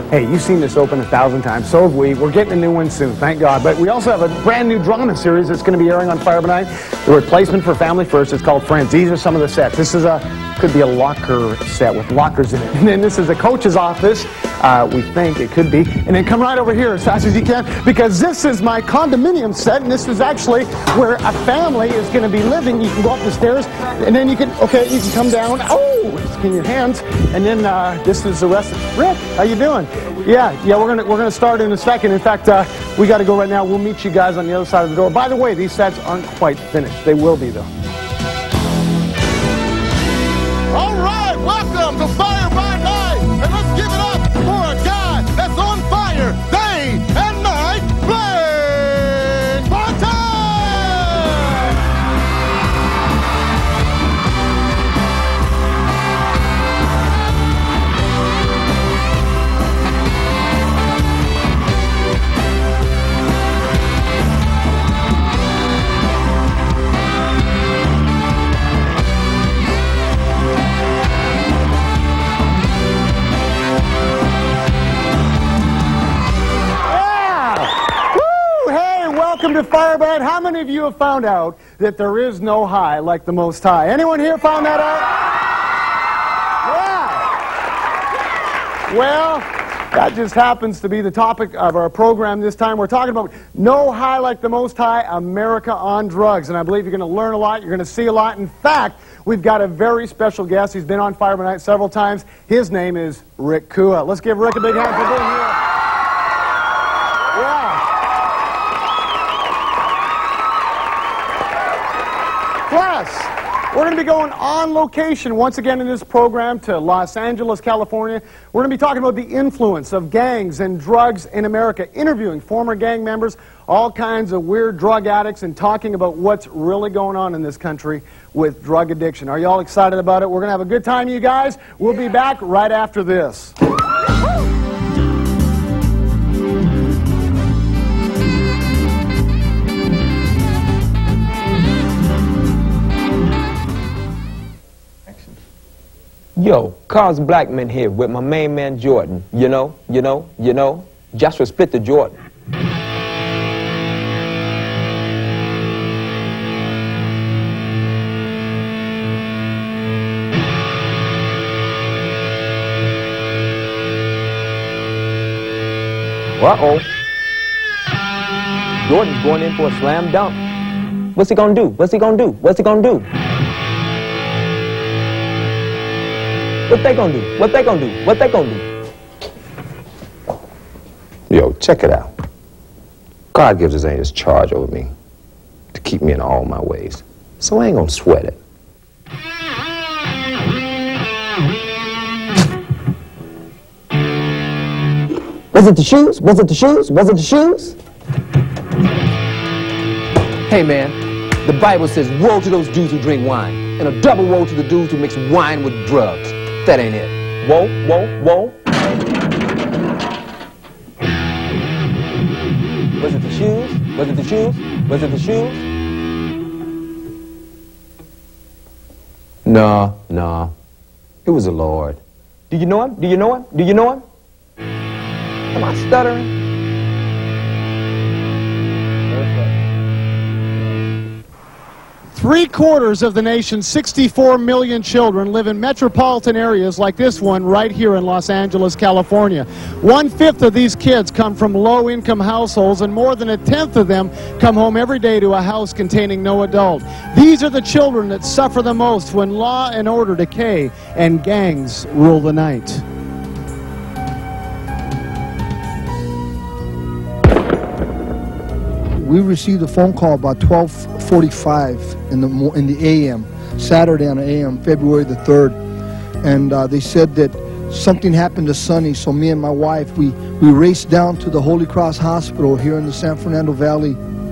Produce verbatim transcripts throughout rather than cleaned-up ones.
Hey, you've seen this open a thousand times. So have we. We're getting a new one soon, thank God. But we also have a brand new drama series that's going to be airing on Fire by Night. The replacement for Family First. It's called Friends. These are some of the sets. This is a, could be a locker set with lockers in it. And then this is a coach's office. Uh, we think it could be. And then come right over here as fast as you can, because this is my condominium set, and this is actually where a family is going to be living. You can go up the stairs, and then you can, okay, you can come down. Oh, it's in your hands. And then uh, this is the rest of Rick, how you doing? Yeah, yeah, we're gonna we're gonna start in a second. In fact, uh, we got to go right now. We'll meet you guys on the other side of the door. By the way, these sets aren't quite finished. They will be though. All right, welcome to Fire by Night, and let's give it up for a guy that's on fire day and night. Blake Spartan! Welcome to Fire by Night. How many of you have found out that there is no high like the Most High? Anyone here found that out? Yeah. Well, that just happens to be the topic of our program this time. We're talking about no high like the Most High, America on drugs. And I believe you're going to learn a lot. You're going to see a lot. In fact, we've got a very special guest. He's been on Fire by Night several times. His name is Rick Kua. Let's give Rick a big hand for being here. Plus, we're going to be going on location once again in this program to Los Angeles, California. We're going to be talking about the influence of gangs and drugs in America, interviewing former gang members, all kinds of weird drug addicts, and talking about what's really going on in this country with drug addiction. Are you all excited about it? We're going to have a good time, you guys. We'll be back right after this. Yo, Carl's Blackman here with my main man Jordan. You know, you know, you know, Joshua split the Jordan. Uh-oh. Jordan's going in for a slam dunk. What's he gonna do? What's he gonna do? What's he gonna do? What they gonna do? What they gonna do? What they gonna do? Yo, check it out. God gives his angels charge over me to keep me in all my ways. So I ain't gonna sweat it. Was it the shoes? Was it the shoes? Was it the shoes? Hey man, the Bible says woe to those dudes who drink wine, and a double woe to the dudes who mix wine with drugs. That ain't it. Whoa, whoa, whoa. Was it the shoes? Was it the shoes? Was it the shoes? No, no. It was the Lord. Do you know him? Do you know him? Do you know him? Am I stuttering? Three quarters of the nation's sixty-four million children live in metropolitan areas like this one right here in Los Angeles, California. One-fifth of these kids come from low-income households, and more than a tenth of them come home every day to a house containing no adult. These are the children that suffer the most when law and order decay and gangs rule the night. We received a phone call about twelve forty-five in the in the A M Saturday on the A M February the third, and uh, they said that something happened to Sonny. So me and my wife, we we raced down to the Holy Cross Hospital here in the San Fernando Valley.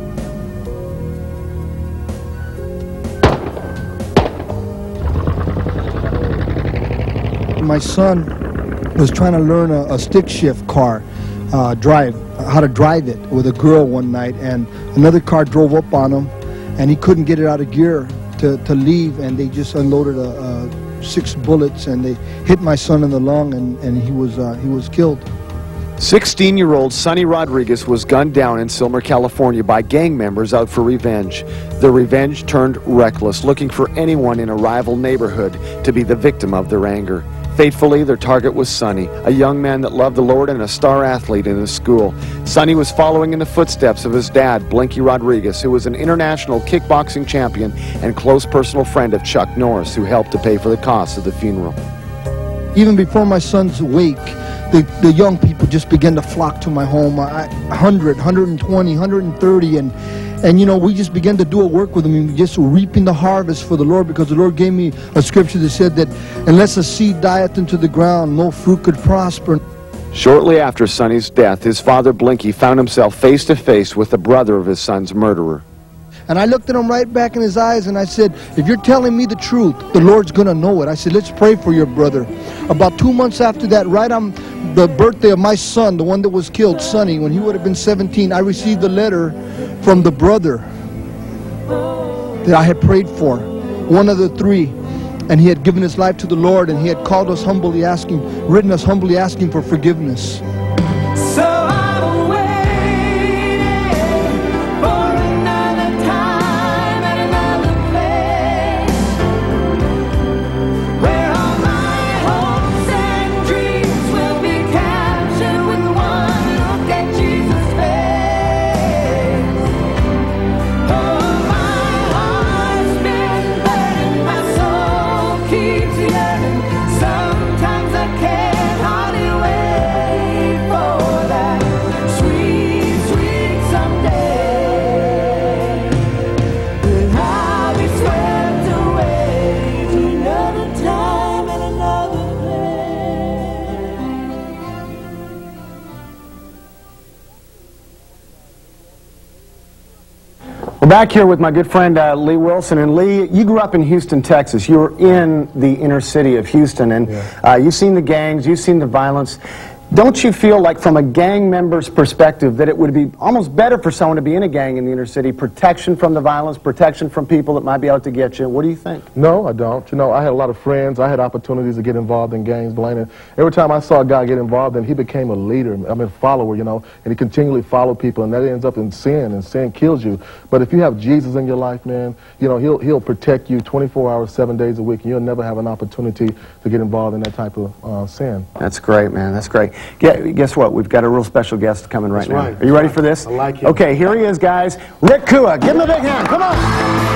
My son was trying to learn a, a stick shift car uh, drive. how to drive it with a girl one night, and another car drove up on him and he couldn't get it out of gear to, to leave, and they just unloaded a, a six bullets and they hit my son in the lung, and, and he was uh, he was killed. sixteen-year-old Sonny Rodriguez was gunned down in Silmer, California by gang members out for revenge. Their revenge turned reckless, looking for anyone in a rival neighborhood to be the victim of their anger. Fatefully, their target was Sonny, a young man that loved the Lord and a star athlete in his school. Sonny was following in the footsteps of his dad, Blinky Rodriguez, who was an international kickboxing champion and close personal friend of Chuck Norris, who helped to pay for the cost of the funeral. Even before my son's wake, the, the young people just began to flock to my home. I, one hundred, one twenty, one thirty, and And, you know, we just began to do a work with them, and just reaping the harvest for the Lord, because the Lord gave me a scripture that said that unless a seed dieth into the ground, no fruit could prosper. Shortly after Sonny's death, his father Blinky found himself face to face with the brother of his son's murderer. And I looked at him right back in his eyes and I said, if you're telling me the truth, the Lord's going to know it. I said, let's pray for your brother. About two months after that, right on the birthday of my son, the one that was killed, Sonny, when he would have been seventeen, I received a letter from the brother that I had prayed for, one of the three. And he had given his life to the Lord, and he had called us humbly asking, written us humbly asking for forgiveness. So I'm waiting for another time and another place where all my hopes and dreams will be captured with one look at Jesus' face. Oh, my heart's been burning, my soul keeps yearning. Sometimes I can't hardly wait for that sweet, sweet someday. When I'll be swept away to another time and another place. We're back here with my good friend uh, Lee Wilson. And Lee, you grew up in Houston, Texas. You were in the inner city of Houston, and uh, you've seen the gangs, you've seen the violence. Don't you feel like, from a gang member's perspective, that it would be almost better for someone to be in a gang in the inner city? Protection from the violence, protection from people that might be out to get you. What do you think? No, I don't. You know, I had a lot of friends. I had opportunities to get involved in gangs, Blaine. And every time I saw a guy get involved, and he became a leader, I mean, a follower, you know, and he continually followed people, and that ends up in sin, and sin kills you. But if you have Jesus in your life, man, you know, he'll, he'll protect you twenty-four hours, seven days a week, and you'll never have an opportunity to get involved in that type of uh, sin. That's great, man. That's great. Guess what? We've got a real special guest coming right That's now. right. Are you ready for this? I like it. Okay, here he is, guys. Rick Kua. Give him a big hand. Come on.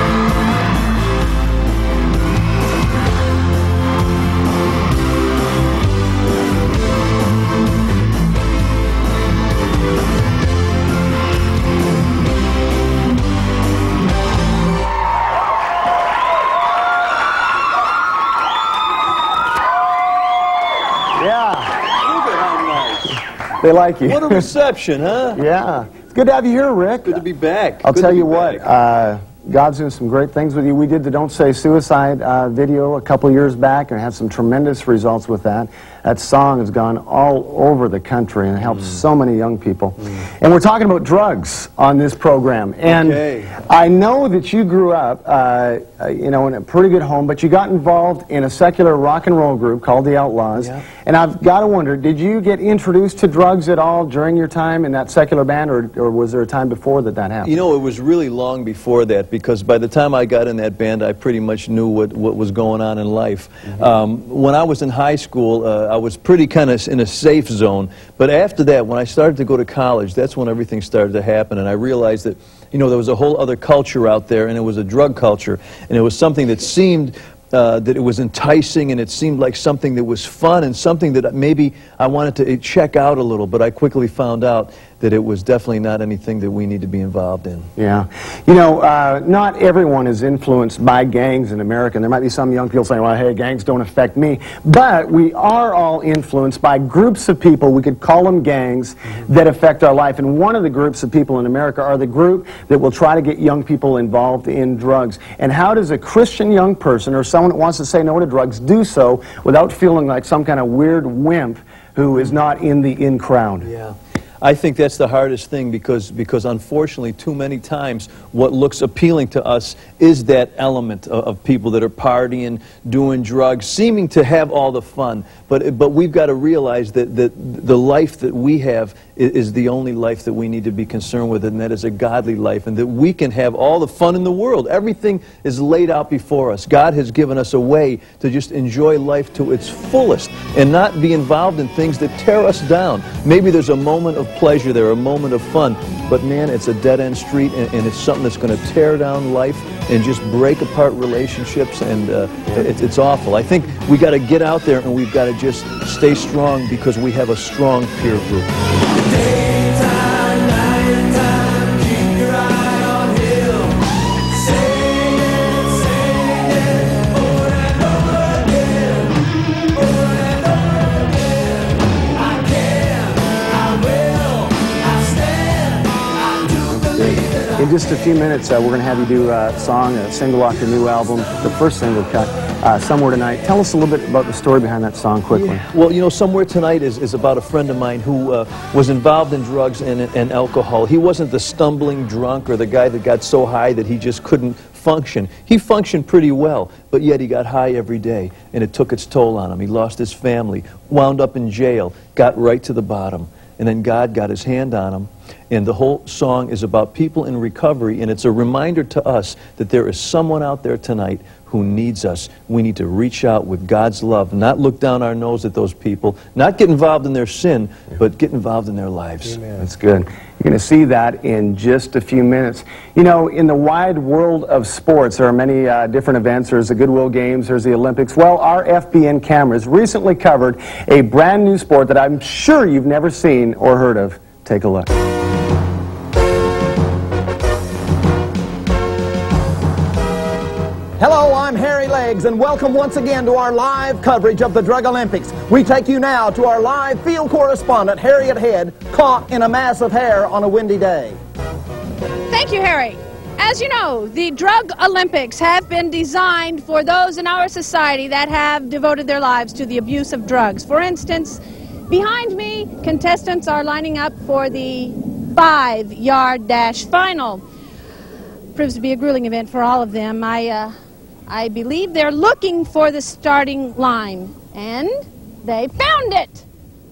Yeah. They like you. What a reception, huh? Yeah. It's good to have you here, Rick. Good to be back. I'll Good tell to you be what, back. uh, God's doing some great things with you. We did the Don't Say Suicide uh, video a couple years back and had some tremendous results with that. That song has gone all over the country and helps mm. so many young people. Mm. And we're talking about drugs on this program. And okay. I know that you grew up, uh, uh, you know, in a pretty good home, but you got involved in a secular rock and roll group called the Outlaws. Yeah. And I've got to wonder, did you get introduced to drugs at all during your time in that secular band, or, or was there a time before that that happened? You know, it was really long before that, because by the time I got in that band, I pretty much knew what, what was going on in life. Mm-hmm. um, when I was in high school, uh, I was pretty kind of in a safe zone. But after that, when I started to go to college, that's when everything started to happen, and I realized that, you know, there was a whole other culture out there, and it was a drug culture, and it was something that seemed Uh, that it was enticing, and it seemed like something that was fun and something that maybe I wanted to check out a little, but I quickly found out that it was definitely not anything that we need to be involved in. Yeah. You know, uh, not everyone is influenced by gangs in America. And there might be some young people saying, well, hey, gangs don't affect me. But we are all influenced by groups of people, we could call them gangs, mm-hmm. that affect our life. And one of the groups of people in America are the group that will try to get young people involved in drugs. And how does a Christian young person, or someone that wants to say no to drugs, do so without feeling like some kind of weird wimp who is not in the in crowd? Yeah. I think that's the hardest thing because, because unfortunately too many times what looks appealing to us is that element of, of people that are partying, doing drugs, seeming to have all the fun. But, but we've got to realize that, that the life that we have is, is the only life that we need to be concerned with, and that is a godly life, and that we can have all the fun in the world. Everything is laid out before us. God has given us a way to just enjoy life to its fullest and not be involved in things that tear us down. Maybe there's a moment of pleasure there, a moment of fun, but man, it's a dead-end street, and, and it's something that's going to tear down life and just break apart relationships, and uh, it, it's awful. I think we got to get out there and we've got to just stay strong because we have a strong peer group. In just a few minutes, uh, we're going to have you do a song, a single off your new album, the first single cut, uh, Somewhere Tonight. Tell us a little bit about the story behind that song quickly. Yeah. Well, you know, Somewhere Tonight is, is about a friend of mine who uh, was involved in drugs and, and alcohol. He wasn't the stumbling drunk or the guy that got so high that he just couldn't function. He functioned pretty well, but yet he got high every day, and it took its toll on him. He lost his family, wound up in jail, got right to the bottom. And then God got his hand on him, and the whole song is about people in recovery, and it's a reminder to us that there is someone out there tonight who needs us. We need to reach out with God's love, not look down our nose at those people, not get involved in their sin, but get involved in their lives. Amen. That's good. You're going to see that in just a few minutes. You know, in the wide world of sports, there are many uh, different events. There's the Goodwill Games, there's the Olympics. Well, our F B N cameras recently covered a brand new sport that I'm sure you've never seen or heard of. Take a look. Hello, I'm Harry Legs, and welcome once again to our live coverage of the Drug Olympics. We take you now to our live field correspondent, Harriet Head, caught in a mass of hair on a windy day. Thank you, Harry. As you know, the Drug Olympics have been designed for those in our society that have devoted their lives to the abuse of drugs. For instance, behind me, contestants are lining up for the five-yard dash final. Proves to be a grueling event for all of them. I, uh, I believe they're looking for the starting line, and they found it.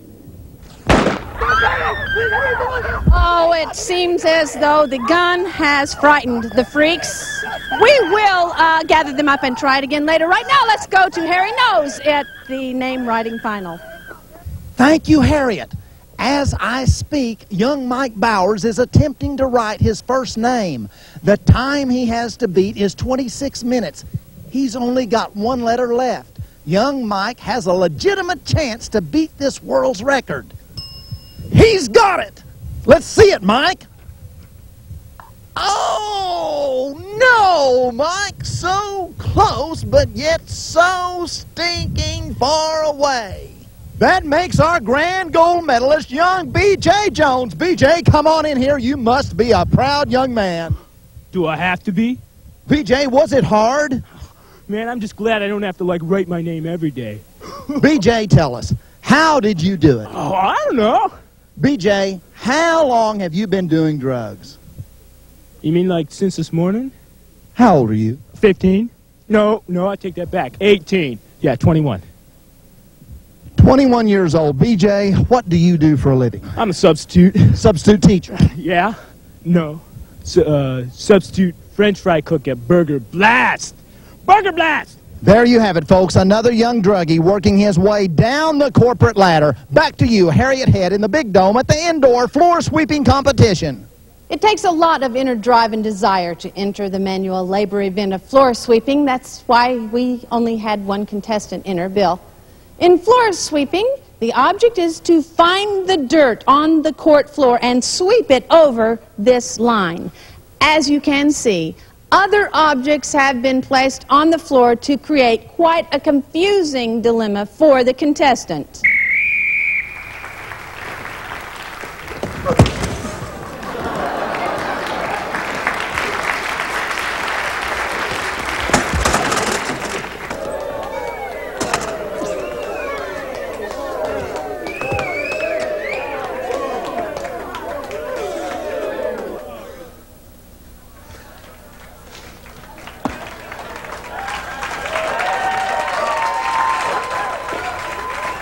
Oh, it seems as though the gun has frightened the freaks. We will uh, gather them up and try it again later. Right now, let's go to Harry Knows at the name writing final. Thank you, Harriet. As I speak, young Mike Bowers is attempting to write his first name. The time he has to beat is twenty-six minutes. He's only got one letter left. Young Mike has a legitimate chance to beat this world's record. He's got it! Let's see it, Mike. Oh, no, Mike. So close, but yet so stinking far away. That makes our grand gold medalist, young B J Jones. B J, come on in here. You must be a proud young man. Do I have to be? B J, was it hard? Man, I'm just glad I don't have to, like, write my name every day. B J, tell us, how did you do it? Oh, I don't know. B J, how long have you been doing drugs? You mean, like, since this morning? How old are you? fifteen? No, no, I take that back. eighteen. Yeah, twenty-one. twenty-one years old. B J, what do you do for a living? I'm a substitute. Substitute teacher. Yeah? No. S uh, substitute French fry cook at Burger Blast. Burger Blast! There you have it, folks. Another young druggie working his way down the corporate ladder. Back to you, Harriet Head, in the Big Dome at the indoor floor sweeping competition. It takes a lot of inner drive and desire to enter the manual labor event of floor sweeping. That's why we only had one contestant enter, Bill. In floor sweeping, the object is to find the dirt on the court floor and sweep it over this line. As you can see, other objects have been placed on the floor to create quite a confusing dilemma for the contestant.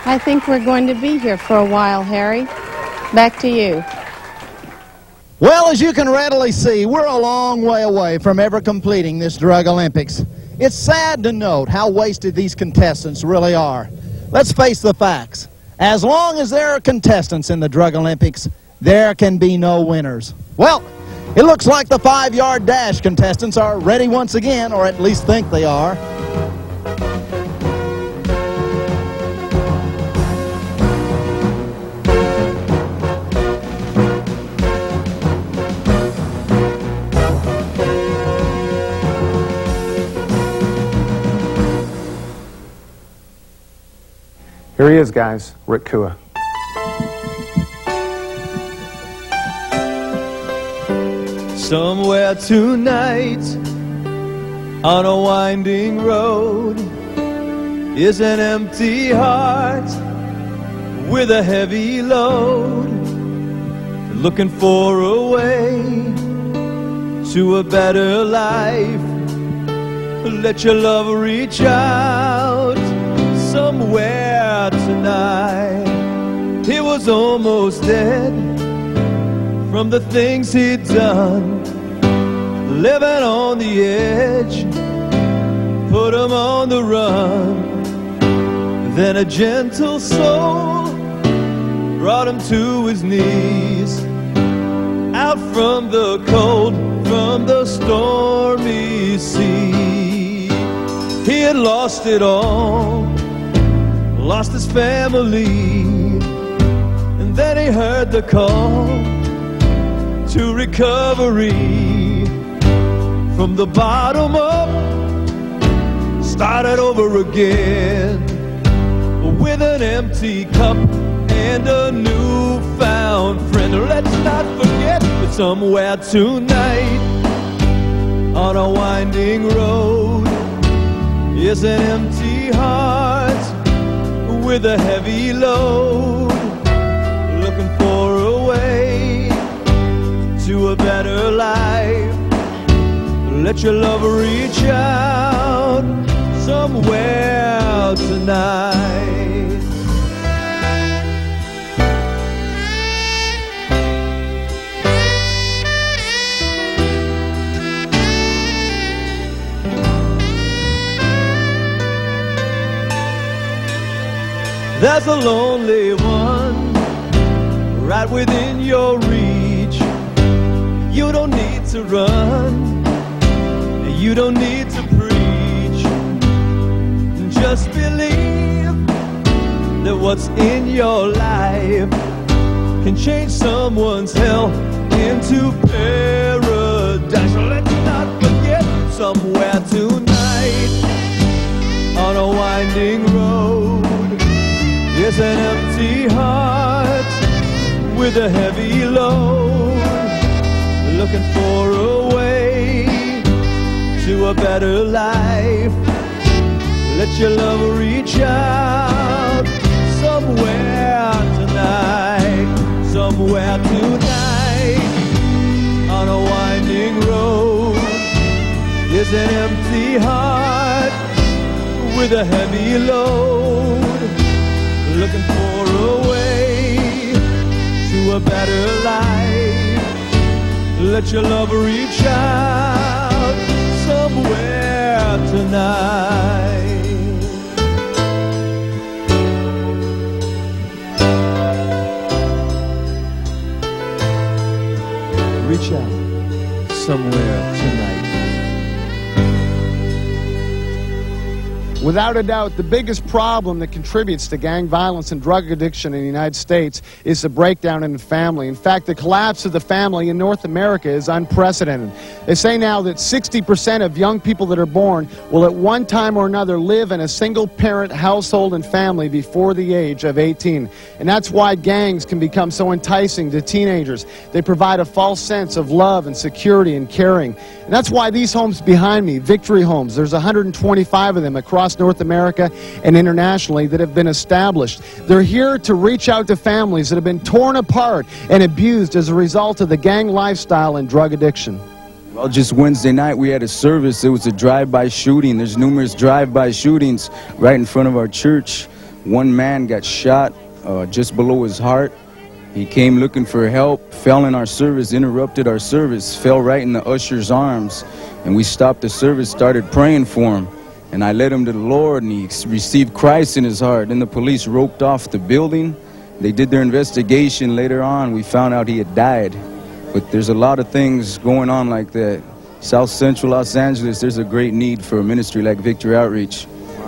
I think we're going to be here for a while, Harry. Back to you. Well, as you can readily see, we're a long way away from ever completing this Drug Olympics. It's sad to note how wasted these contestants really are. Let's face the facts. As long as there are contestants in the Drug Olympics, there can be no winners. Well, it looks like the five-yard dash contestants are ready once again, or at least think they are. Here he is, guys, Rick Kua. Somewhere tonight on a winding road is an empty heart with a heavy load, looking for a way to a better life. Let your love reach out somewhere tonight. He was almost dead from the things he'd done, living on the edge, put him on the run. Then a gentle soul brought him to his knees, out from the cold, from the stormy sea. He had lost it all, lost his family, and then he heard the call to recovery. From the bottom up, started over again, with an empty cup and a newfound friend. Let's not forget that somewhere tonight on a winding road is an empty heart with a heavy load, looking for a way to a better life. Let your love reach out somewhere tonight. There's a lonely one right within your reach. You don't need to run, you don't need to preach. Just believe that what's in your life can change someone's hell into paradise. So let's not forget, somewhere tonight on a winding road is an empty heart with a heavy load, looking for a way to a better life. Let your love reach out somewhere tonight, somewhere tonight on a winding road is an empty heart with a heavy load, looking for a way to a better life. Let your love reach out somewhere tonight. Reach out somewhere tonight. Without a doubt, the biggest problem that contributes to gang violence and drug addiction in the United States is the breakdown in the family. In fact, the collapse of the family in North America is unprecedented. They say now that sixty percent of young people that are born will at one time or another live in a single-parent household and family before the age of eighteen. And that's why gangs can become so enticing to teenagers. They provide a false sense of love and security and caring. And that's why these homes behind me, Victory Homes, there's one hundred twenty-five of them across North America and internationally that have been established. They're here to reach out to families that have been torn apart and abused as a result of the gang lifestyle and drug addiction. Well, just Wednesday night we had a service. It was a drive-by shooting. There's numerous drive-by shootings right in front of our church. One man got shot uh, just below his heart. He came looking for help, fell in our service, interrupted our service, fell right in the usher's arms, and we stopped the service, started praying for him. And I led him to the Lord, and he received Christ in his heart. Then the police roped off the building. They did their investigation. Later on, we found out he had died. But there's a lot of things going on like that. South Central Los Angeles, there's a great need for a ministry like Victory Outreach.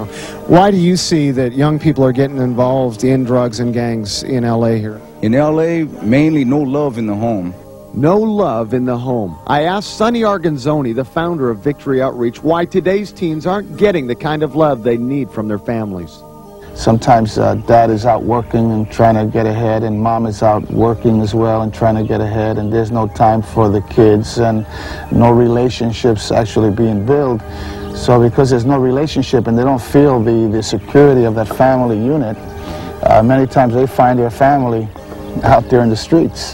Why do you see that young people are getting involved in drugs and gangs in L A here? In L A, mainly no love in the home. No love in the home. I asked Sonny Arganzoni, the founder of Victory Outreach, why today's teens aren't getting the kind of love they need from their families. Sometimes uh, dad is out working and trying to get ahead, and mom is out working as well and trying to get ahead, and there's no time for the kids and no relationships actually being built. So because there's no relationship and they don't feel the, the security of that family unit, uh, many times they find their family out there in the streets.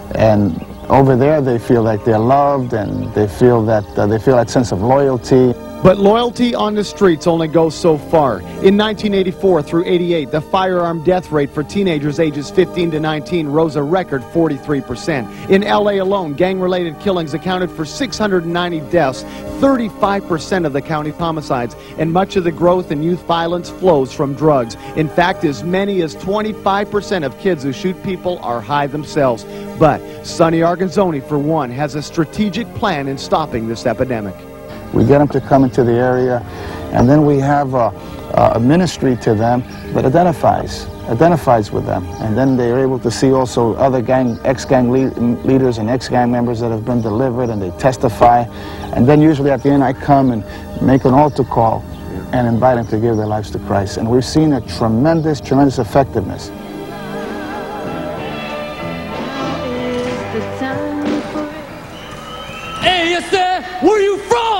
And over there they feel like they're loved, and they feel that uh, they feel that sense of loyalty. But loyalty on the streets only goes so far. In nineteen eighty-four through eighty-eight, the firearm death rate for teenagers ages fifteen to nineteen rose a record forty-three percent. In L A alone, gang-related killings accounted for six hundred ninety deaths, thirty-five percent of the county's homicides, and much of the growth in youth violence flows from drugs. In fact, as many as twenty-five percent of kids who shoot people are high themselves. But Sonny Arganzoni, for one, has a strategic plan in stopping this epidemic. We get them to come into the area, and then we have a, a ministry to them that identifies, identifies with them. And then they're able to see also other gang, ex-gang lead, leaders and ex-gang members that have been delivered, and they testify. And then usually at the end I come and make an altar call and invite them to give their lives to Christ. And we've seen a tremendous, tremendous effectiveness. Hey, yes sir, where you from?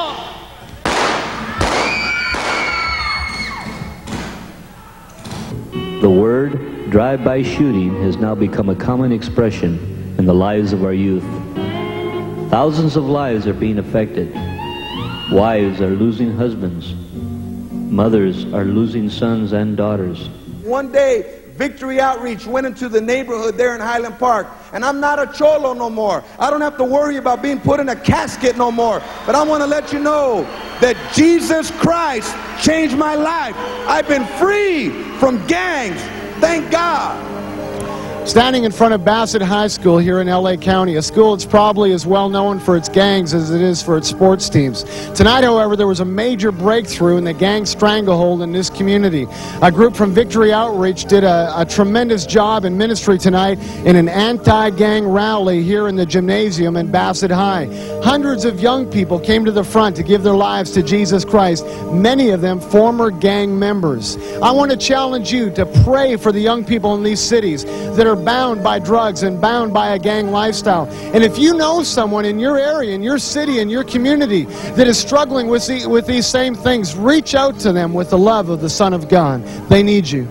The word drive-by shooting has now become a common expression in the lives of our youth. Thousands of lives are being affected. Wives are losing husbands. Mothers are losing sons and daughters. One day, Victory Outreach went into the neighborhood there in Highland Park, and I'm not a cholo no more. I don't have to worry about being put in a casket no more. But I want to let you know that Jesus Christ changed my life. I've been free from gangs. Thank God. Standing in front of Bassett High School here in L A County, a school that's probably as well known for its gangs as it is for its sports teams. Tonight, however, there was a major breakthrough in the gang stranglehold in this community. A group from Victory Outreach did a, a tremendous job in ministry tonight in an anti-gang rally here in the gymnasium in Bassett High. Hundreds of young people came to the front to give their lives to Jesus Christ, many of them former gang members. I want to challenge you to pray for the young people in these cities that are bound by drugs and bound by a gang lifestyle. And if you know someone in your area, in your city, in your community that is struggling with, the, with these same things, reach out to them with the love of the Son of God. They need you.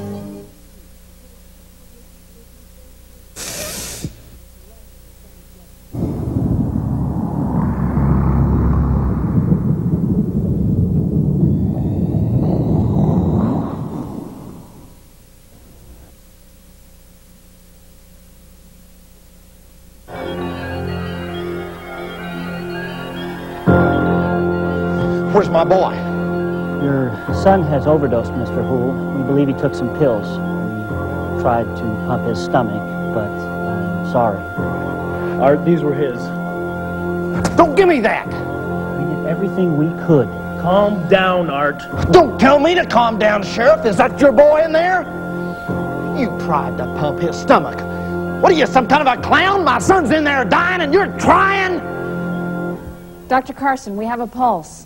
Where's my boy? Your son has overdosed, Mister Hoole. We believe he took some pills. We tried to pump his stomach, but I'm sorry. Art, these were his. Don't give me that! We did everything we could. Calm down, Art. Don't tell me to calm down, Sheriff. Is that your boy in there? You tried to pump his stomach. What are you, some kind of a clown? My son's in there dying and you're trying? Doctor Carson, we have a pulse.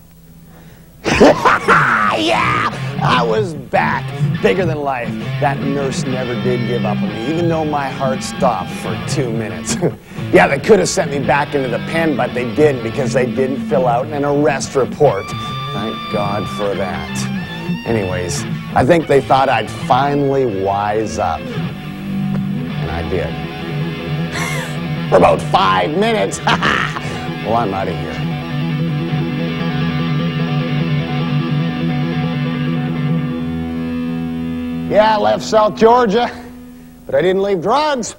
Yeah, I was back, bigger than life. That nurse never did give up on me, even though my heart stopped for two minutes. Yeah, they could have sent me back into the pen, but they didn't because they didn't fill out an arrest report. Thank God for that. Anyways, I think they thought I'd finally wise up. And I did. For about five minutes. Well, I'm out of here. Yeah, I left South Georgia, but I didn't leave drugs.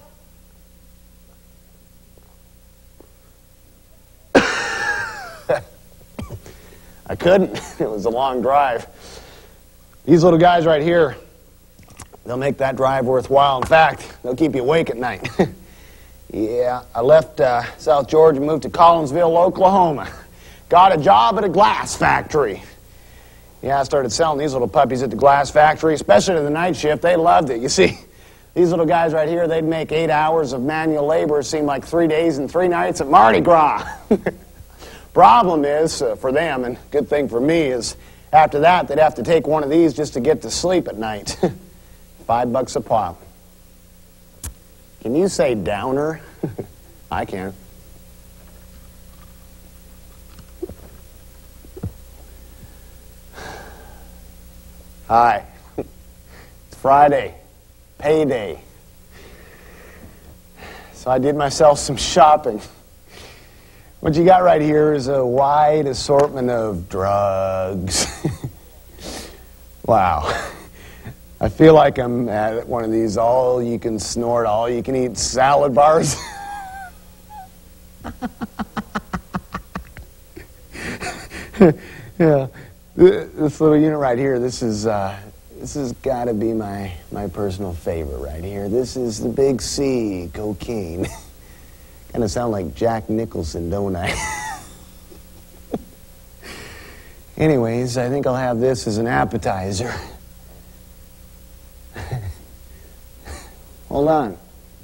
I couldn't. It was a long drive. These little guys right here, they'll make that drive worthwhile. In fact, they'll keep you awake at night. Yeah, I left uh, South Georgia, moved to Collinsville, Oklahoma. Got a job at a glass factory. Yeah, I started selling these little puppies at the glass factory, especially to the night shift. They loved it. You see, these little guys right here, they'd make eight hours of manual labor seem like three days and three nights at Mardi Gras. Problem is, uh, for them, and good thing for me, is after that, they'd have to take one of these just to get to sleep at night. Five bucks a pop. Can you say downer? I can. Hi. It's Friday. Payday. So I did myself some shopping. What you got right here is a wide assortment of drugs. Wow. I feel like I'm at one of these all-you-can-snort, all-you-can-eat salad bars. Yeah, this little unit right here, this is, uh, this has got to be my, my personal favorite right here. This is the Big C, cocaine. Kind of sound like Jack Nicholson, don't I? Anyways, I think I'll have this as an appetizer. Hold on.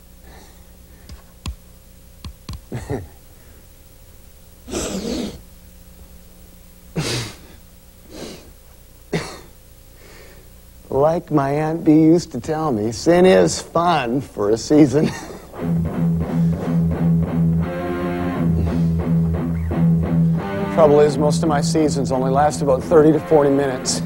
Like my Aunt Bee used to tell me, sin is fun for a season. Trouble is, most of my seasons only last about thirty to forty minutes.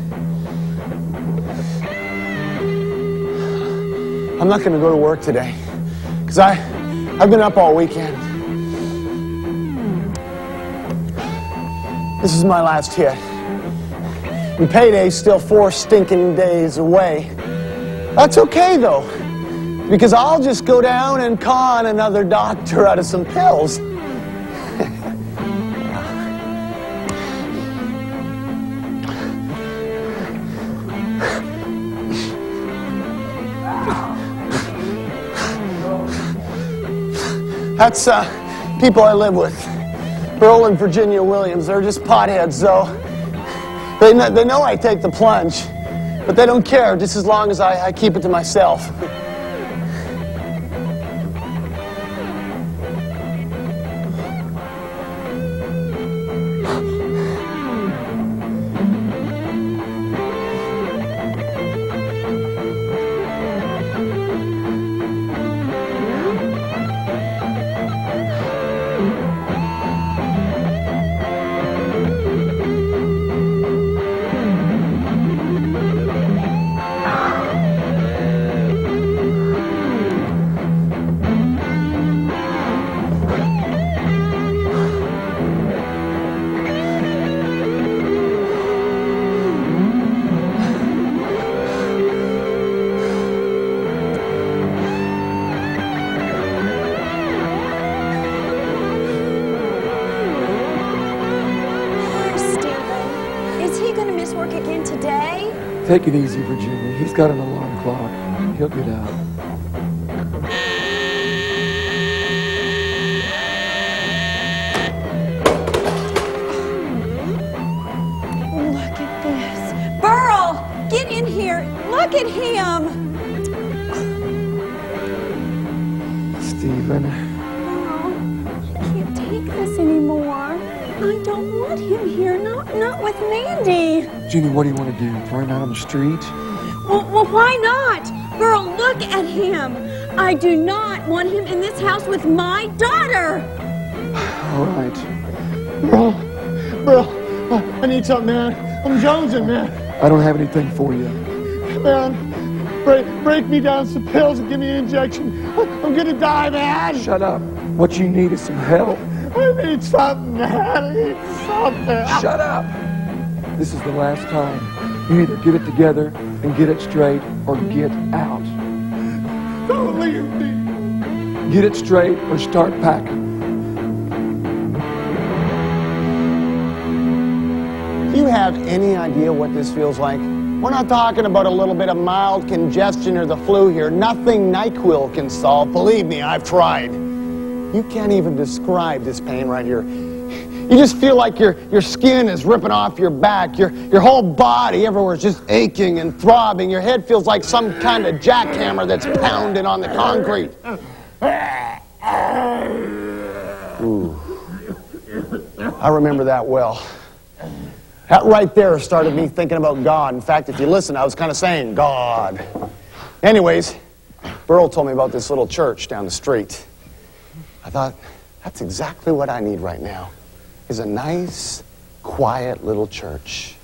I'm not going to go to work today, because I, I've been up all weekend. This is my last hit. And payday's still four stinking days away. That's okay, though, because I'll just go down and con another doctor out of some pills. That's uh, people I live with. Earl and Virginia Williams. They're just potheads, though. They know, they know I take the plunge, but they don't care just as long as I, I keep it to myself. Take it easy, Virginia. He's got an alarm clock. He'll get out. Look at this. Burl, get in here. Look at him. Stephen. Burl, I can't take this anymore. I don't want him here. Not, not with Mandy. Jeannie, what do you want to do? Throw him out on the street? Well, well, why not? Girl, look at him. I do not want him in this house with my daughter. All right. Bro, bro, I need something, man. I'm jonesing, man. I don't have anything for you. Man, break, break me down some pills and give me an injection. I'm gonna die, man. Shut up. What you need is some help. I need something, man. I need something. Shut up. This is the last time. You either get it together and get it straight or get out. Don't leave me. Get it straight or start packing. Do you have any idea what this feels like? We're not talking about a little bit of mild congestion or the flu here. Nothing NyQuil can solve. Believe me, I've tried. You can't even describe this pain right here. You just feel like your, your skin is ripping off your back. Your, your whole body everywhere is just aching and throbbing. Your head feels like some kind of jackhammer that's pounding on the concrete. Ooh. I remember that well. That right there started me thinking about God. In fact, if you listen, I was kind of saying, God. Anyways, Burl told me about this little church down the street. I thought, that's exactly what I need right now, is a nice, quiet little church.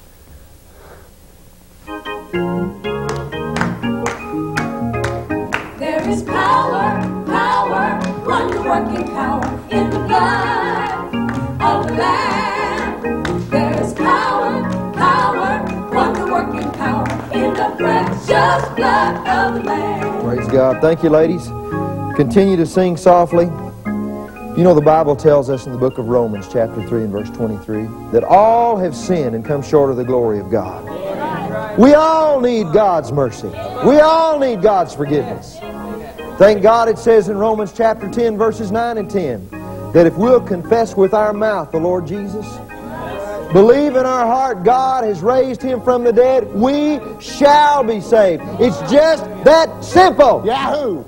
There is power, power, wonder-working power in the blood of the Lamb. There is power, power, wonder-working power in the precious blood of the Lamb. Praise God. Thank you, ladies. Continue to sing softly. You know, the Bible tells us in the book of Romans, chapter three and verse twenty-three, that all have sinned and come short of the glory of God. We all need God's mercy. We all need God's forgiveness. Thank God it says in Romans chapter ten, verses nine and ten, that if we'll confess with our mouth the Lord Jesus, believe in our heart God has raised Him from the dead, we shall be saved. It's just that simple. Yahoo!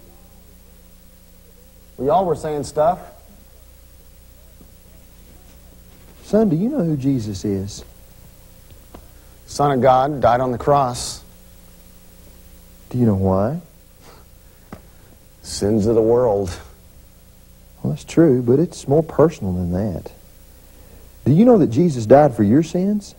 We all were saying stuff. Son, do you know who Jesus is? Son of God, died on the cross. Do you know why? Sins of the world. Well, that's true, but it's more personal than that. Do you know that Jesus died for your sins?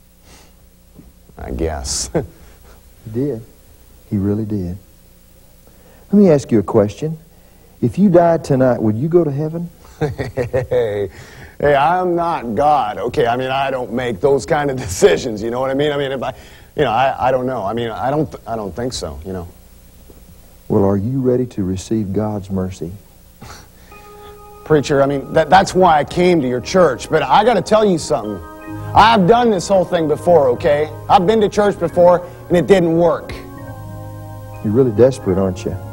I guess. He did. He really did. Let me ask you a question. If you died tonight, would you go to heaven? Hey, hey, I'm not God, okay? I mean, I don't make those kind of decisions, you know what I mean? I mean, if I, you know, I, I don't know. I mean, I don't, I don't think so, you know. Well, are you ready to receive God's mercy? Preacher, I mean, that, that's why I came to your church, but I got to tell you something. I've done this whole thing before, okay? I've been to church before, and it didn't work. You're really desperate, aren't you?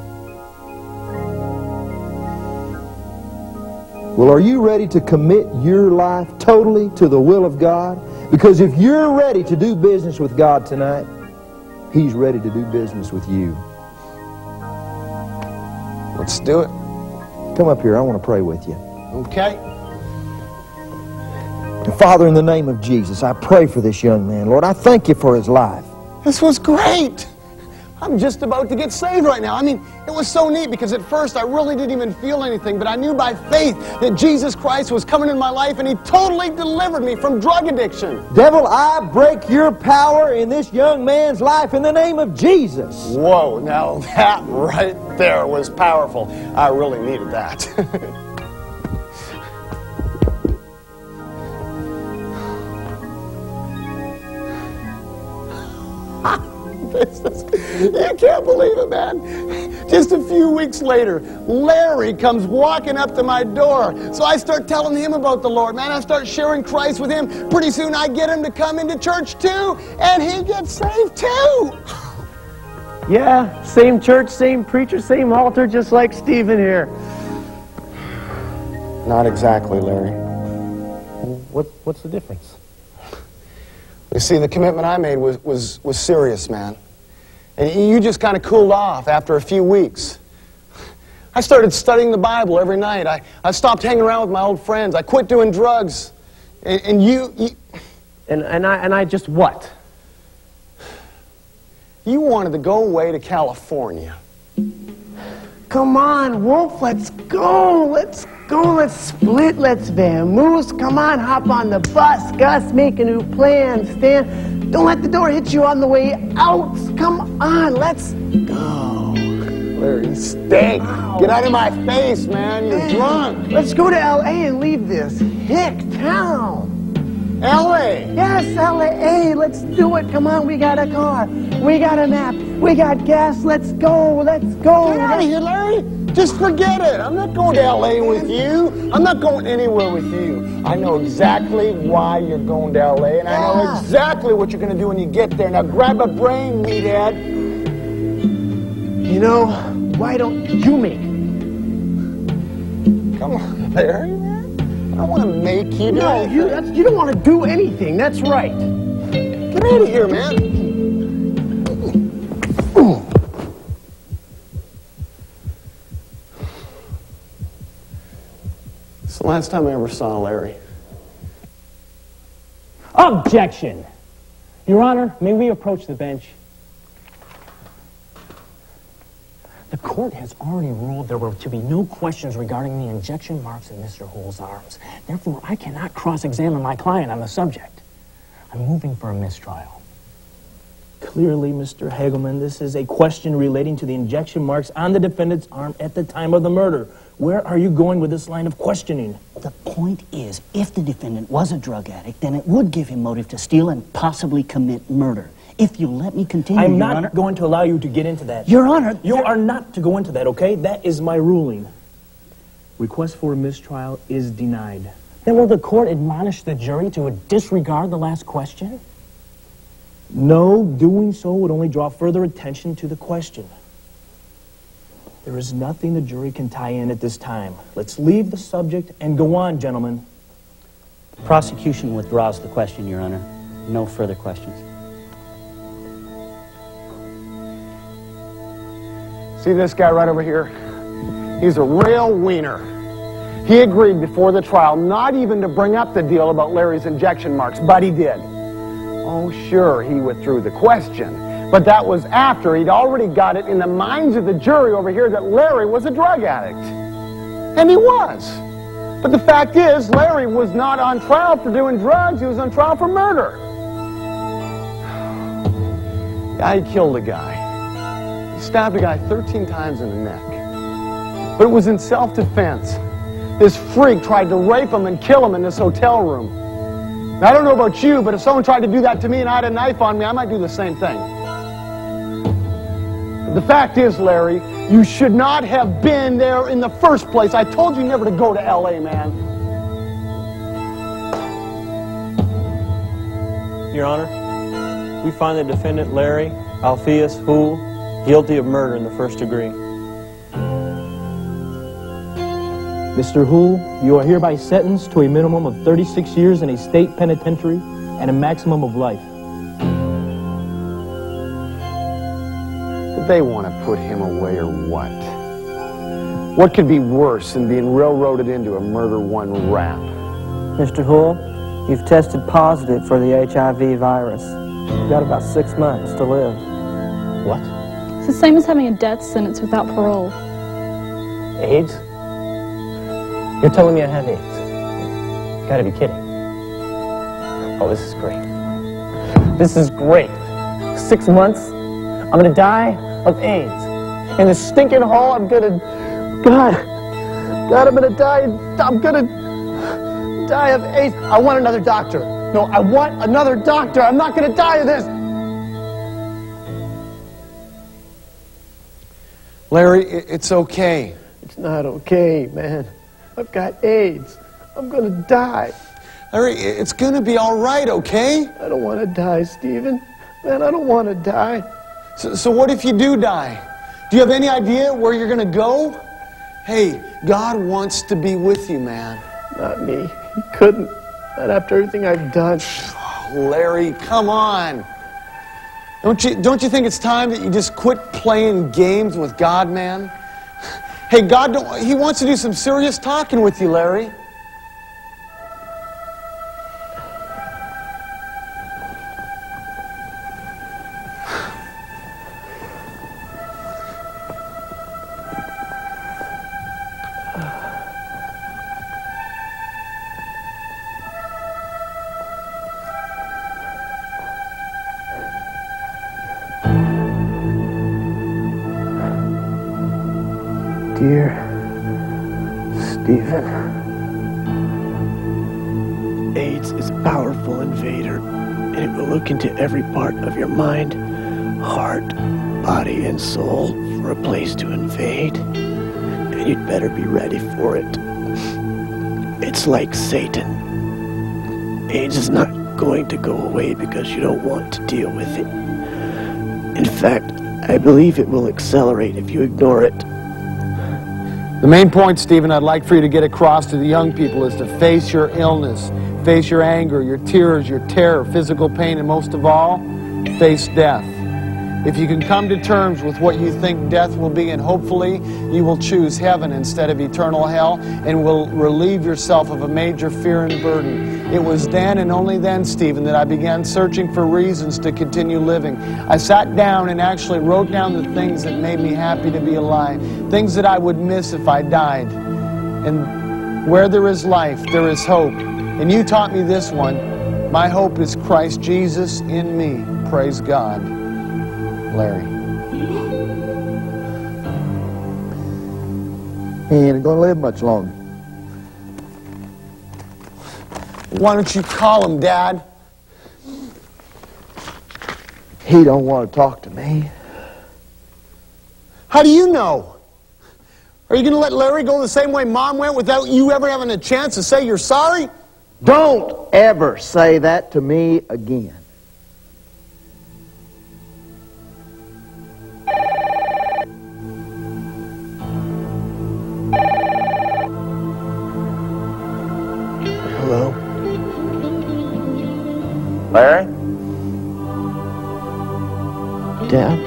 Well, are you ready to commit your life totally to the will of God? Because if you're ready to do business with God tonight, He's ready to do business with you. Let's do it. Come up here. I want to pray with you. Okay. Father, in the name of Jesus, I pray for this young man. Lord, I thank you for his life. This was great. I'm just about to get saved right now. I mean, it was so neat because at first I really didn't even feel anything, but I knew by faith that Jesus Christ was coming in my life and He totally delivered me from drug addiction. Devil, I break your power in this young man's life in the name of Jesus. Whoa, now that right there was powerful. I really needed that. This is, you can't believe it, man. Just a few weeks later, Larry comes walking up to my door. So I start telling him about the Lord, man. I start sharing Christ with him. Pretty soon I get him to come into church too, and he gets saved too. Yeah, same church, same preacher, same altar, just like Stephen here. Not exactly, Larry. What, what's the difference? You see, the commitment I made was, was, was serious, man. And you just kind of cooled off after a few weeks. I started studying the Bible every night. I, I stopped hanging around with my old friends. I quit doing drugs. And, and you, you... And, and, I, and I just what? You wanted to go away to California. Come on, Wolf, let's go. Let's go. Let's split. Let's vamoose. Come on, hop on the bus. Gus, make a new plan. Stan, don't let the door hit you on the way out. Come on, let's go. Larry, stink. Get out of my face, man. You're drunk. Let's go to L A and leave this hick town. L A. Yes, L A. Hey, let's do it. Come on, we got a car. We got a map. We got gas. Let's go. Let's go. Get out of here, Larry. Just forget it. I'm not going to L A with you. I'm not going anywhere with you. I know exactly why you're going to L A, and I know Yeah. exactly what you're going to do when you get there. Now grab a brain, meathead. You know, why don't you make it? Come on, Larry. I don't want to make you do No, anything. you, that's, you don't want to do anything. That's right. Get out of here, man. It's the last time I ever saw Larry. Objection! Your Honor, may we approach the bench? The court has already ruled there were to be no questions regarding the injection marks in Mister Hull's arms. Therefore, I cannot cross-examine my client on the subject. I'm moving for a mistrial. Clearly, Mister Hagelman, this is a question relating to the injection marks on the defendant's arm at the time of the murder. Where are you going with this line of questioning? The point is, if the defendant was a drug addict, then it would give him motive to steal and possibly commit murder. If you let me continue, I'm Your not Honor. going to allow you to get into that. Your Honor. You are not to go into that, okay? That is my ruling. Request for a mistrial is denied. Then will the court admonish the jury to disregard the last question? No, doing so would only draw further attention to the question. There is nothing the jury can tie in at this time. Let's leave the subject and go on, gentlemen. The prosecution withdraws the question, Your Honor. No further questions. See this guy right over here? He's a real wiener. He agreed before the trial not even to bring up the deal about Larry's injection marks, but he did. Oh, sure, he withdrew the question, but that was after he'd already got it in the minds of the jury over here that Larry was a drug addict. And he was. But the fact is, Larry was not on trial for doing drugs, he was on trial for murder. Yeah, he killed a guy. He stabbed a guy thirteen times in the neck. But it was in self-defense. This freak tried to rape him and kill him in this hotel room. Now, I don't know about you, but if someone tried to do that to me and I had a knife on me, I might do the same thing. But the fact is, Larry, you should not have been there in the first place. I told you never to go to L A, man. Your Honor, we find the defendant, Larry Alpheus Hull, guilty of murder in the first degree. Mister Hull, you are hereby sentenced to a minimum of thirty-six years in a state penitentiary and a maximum of life. Did they want to put him away or what? What could be worse than being railroaded into a murder one rap? Mister Hull, you've tested positive for the H I V virus. You've got about six months to live. What? It's the same as having a death sentence without parole. AIDS? You're telling me I have AIDS? You gotta be kidding. Oh, this is great. This is great. Six months, I'm gonna die of AIDS. In the stinking hole, I'm gonna... God, God, I'm gonna die, I'm gonna die of AIDS. I want another doctor. No, I want another doctor. I'm not gonna die of this. Larry, it's okay. It's not okay, man. I've got AIDS. I'm gonna die. Larry, it's gonna be all right, okay? I don't want to die, Stephen. Man, I don't want to die. So, so what if you do die? Do you have any idea where you're gonna go? Hey, God wants to be with you, man. Not me. He couldn't. Not after everything I've done. Oh, Larry, come on. Don't you, don't you think it's time that you just quit playing games with God, man? Hey, God, don't, He wants to do some serious talking with you, Larry. Dear Stephen, AIDS is powerful. possible invader, and it will look into every part of your mind, heart, body, and soul for a place to invade. And you'd better be ready for it. It's like Satan. AIDS is not going to go away because you don't want to deal with it. In fact, I believe it will accelerate if you ignore it. The main point, Stephen, I'd like for you to get across to the young people is to face your illness, face your anger, your tears, your terror, physical pain, and most of all, face death. If you can come to terms with what you think death will be, and hopefully you will choose heaven instead of eternal hell, and will relieve yourself of a major fear and burden. It was then and only then, Stephen, that I began searching for reasons to continue living. I sat down and actually wrote down the things that made me happy to be alive, things that I would miss if I died. And where there is life, there is hope. And you taught me this one. My hope is Christ Jesus in me. Praise God. Larry. He ain't going to live much longer. Why don't you call him, Dad? He don't want to talk to me. How do you know? Are you going to let Larry go the same way Mom went without you ever having a chance to say you're sorry? Don't ever say that to me again. Hello? Larry? Dad?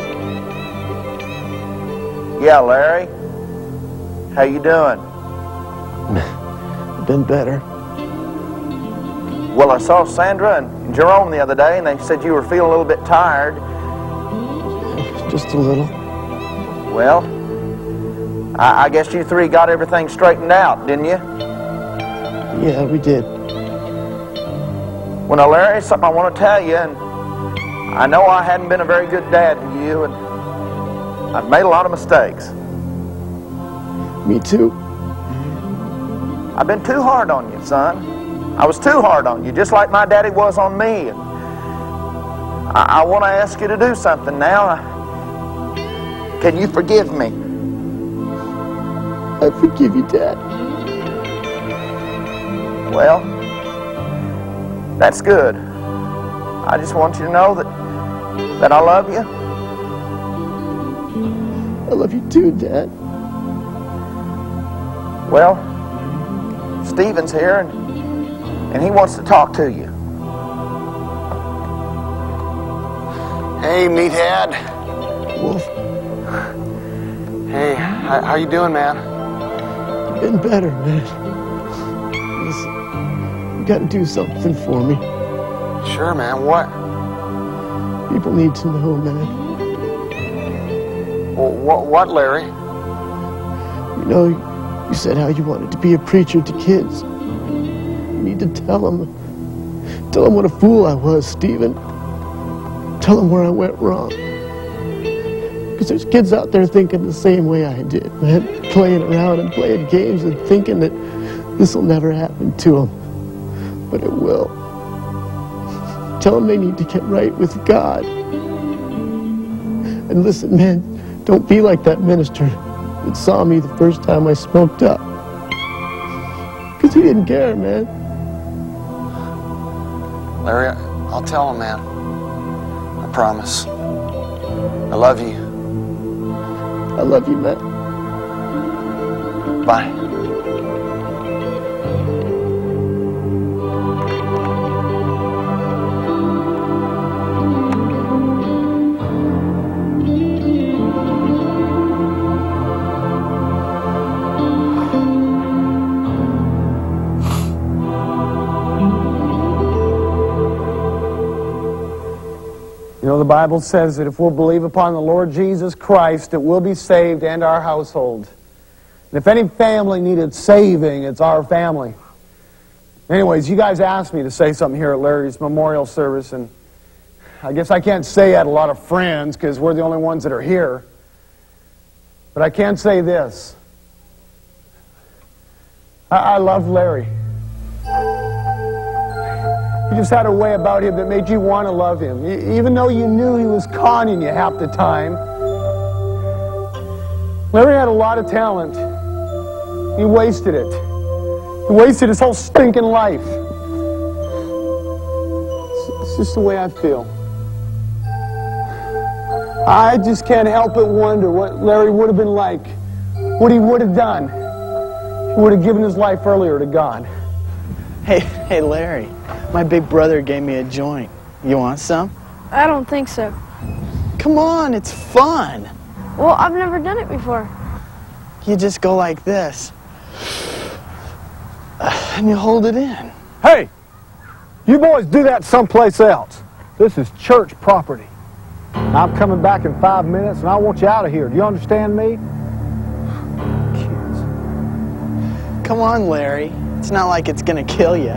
Yeah, Larry? How you doing? Been better. Well, I saw Sandra and Jerome the other day, and they said you were feeling a little bit tired. Just a little. Well, I, I guess you three got everything straightened out, didn't you? Yeah, we did. Well, now, Larry, something I want to tell you, and I know I hadn't been a very good dad to you, and I've made a lot of mistakes. Me too. I've been too hard on you, son. I was too hard on you, just like my daddy was on me. And I, I want to ask you to do something now. Can you forgive me? I forgive you, Dad. Well, that's good. I just want you to know that that I love you. I love you too, Dad. Well, Stephen's here, and, and he wants to talk to you. Hey, meathead. Wolf. Hey, how, how you doing, man? Been better, man. Listen, you gotta do something for me. Sure, man. What? People need to know, man. Well, what, what, Larry? You know, you said how you wanted to be a preacher to kids. You need to tell them. Tell them what a fool I was, Stephen. Tell them where I went wrong. Because there's kids out there thinking the same way I did, man. Playing around and playing games and thinking that this will never happen to them. But it will. Tell them they need to get right with God. And listen, man, don't be like that minister that saw me the first time I smoked up. Because he didn't care, man. Larry, I'll tell him, man. I promise. I love you. I love you, man. Bye. You know, the Bible says that if we'll believe upon the Lord Jesus Christ, that we'll be saved and our household. And if any family needed saving, it's our family. Anyways, you guys asked me to say something here at Larry's memorial service, and I guess I can't say I had a lot of friends because we're the only ones that are here. But I can say this. I, I love Larry. He just had a way about him that made you want to love him, even though you knew he was conning you half the time. Larry had a lot of talent. He wasted it. He wasted his whole stinking life. It's just the way I feel. I just can't help but wonder what Larry would have been like, what he would have done. He would have given his life earlier to God. Hey, hey, Larry, my big brother gave me a joint. You want some? I don't think so. Come on, it's fun. Well, I've never done it before. You just go like this, and you hold it in. Hey, you boys do that someplace else. This is church property. I'm coming back in five minutes, and I want you out of here. Do you understand me? Come on, Larry. It's not like it's gonna kill you.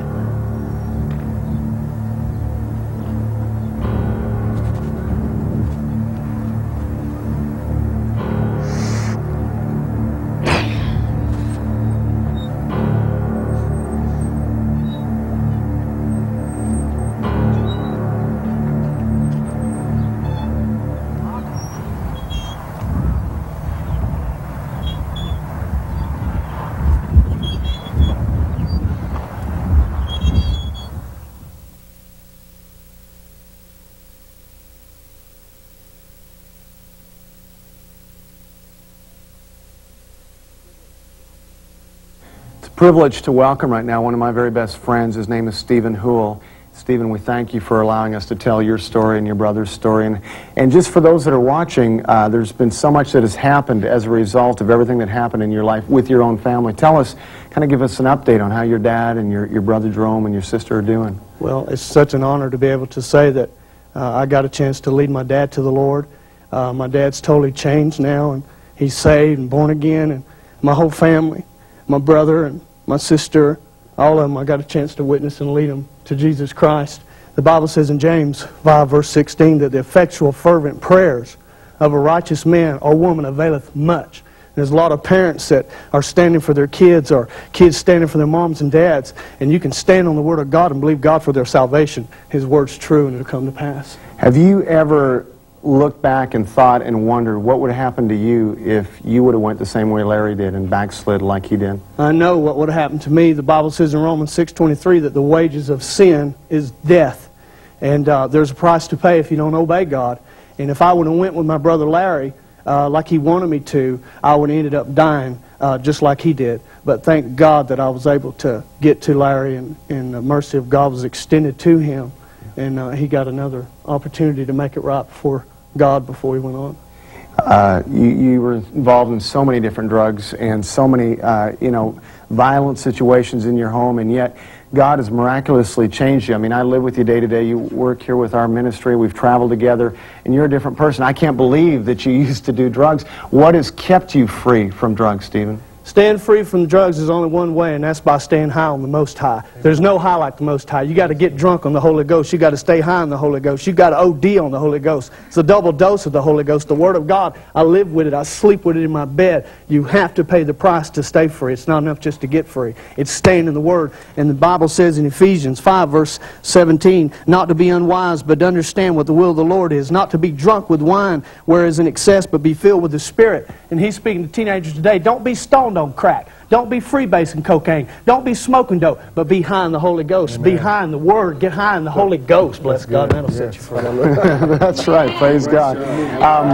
Privileged to welcome right now one of my very best friends. His name is Stephen Houle. Stephen, we thank you for allowing us to tell your story and your brother's story. And, and just for those that are watching, uh, there's been so much that has happened as a result of everything that happened in your life with your own family. Tell us, kind of give us an update on how your dad and your, your brother Jerome and your sister are doing. Well, it's such an honor to be able to say that uh, I got a chance to lead my dad to the Lord. Uh, my dad's totally changed now, and he's saved and born again, and my whole family, my brother and my sister, all of them, I got a chance to witness and lead them to Jesus Christ. The Bible says in James five, verse sixteen, that the effectual, fervent prayers of a righteous man or woman availeth much. And there's a lot of parents that are standing for their kids, or kids standing for their moms and dads, and you can stand on the Word of God and believe God for their salvation. His Word's true, and it'll come to pass. Have you ever looked back and thought and wondered what would have happened to you if you would have went the same way Larry did and backslid like he did? I know what would have happened to me. The Bible says in Romans six twenty-three that the wages of sin is death. And uh, there's a price to pay if you don't obey God. And if I would have went with my brother Larry uh, like he wanted me to, I would have ended up dying uh, just like he did. But thank God that I was able to get to Larry, and, and the mercy of God was extended to him. And uh, he got another opportunity to make it right before God before he went on. Uh, you, you were involved in so many different drugs and so many, uh, you know, violent situations in your home, and yet God has miraculously changed you. I mean, I live with you day to day. You work here with our ministry. We've traveled together, and you're a different person. I can't believe that you used to do drugs. What has kept you free from drugs, Stephen? Staying free from drugs is only one way, and that's by staying high on the Most High. There's no high like the Most High. You got to get drunk on the Holy Ghost. You got to stay high on the Holy Ghost. You got to O D on the Holy Ghost. It's a double dose of the Holy Ghost. The Word of God, I live with it. I sleep with it in my bed. You have to pay the price to stay free. It's not enough just to get free. It's staying in the Word. And the Bible says in Ephesians five, verse seventeen, not to be unwise, but to understand what the will of the Lord is. Not to be drunk with wine, whereas in excess, but be filled with the Spirit. And he's speaking to teenagers today. Don't be stoned on crack. Don't be freebasing cocaine. Don't be smoking dope, but be high in the Holy Ghost. Amen. Be high in the Word. Get high in the Holy Ghost. Bless God, and that'll set you free. That's right. Praise God. Um,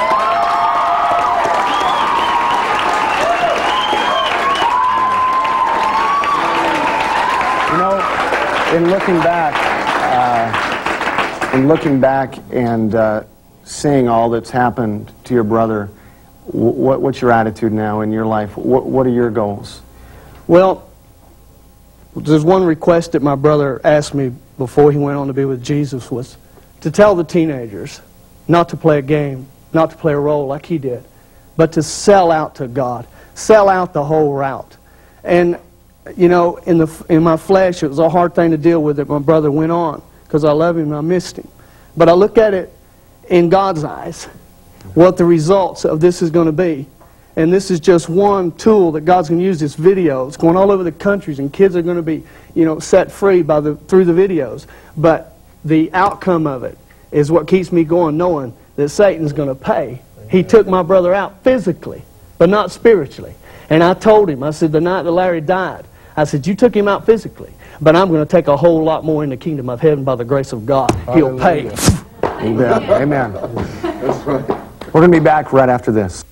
you know, in looking back, uh, in looking back and uh, seeing all that's happened to your brother, What, what's your attitude now in your life? What, what are your goals? Well, there's one request that my brother asked me before he went on to be with Jesus, was to tell the teenagers not to play a game, not to play a role like he did, but to sell out to God, sell out the whole route. And, you know, in, the, in my flesh, it was a hard thing to deal with that my brother went on, because I love him and I missed him. But I look at it in God's eyes, what the results of this is going to be. And this is just one tool that God's going to use, this video. It's going all over the countries, and kids are going to be, you know, set free by the, through the videos. But the outcome of it is what keeps me going, knowing that Satan's going to pay. He took my brother out physically, but not spiritually. And I told him, I said, the night that Larry died, I said, you took him out physically, but I'm going to take a whole lot more in the kingdom of heaven by the grace of God. He'll pay. Amen. Amen. That's right. We're going to be back right after this.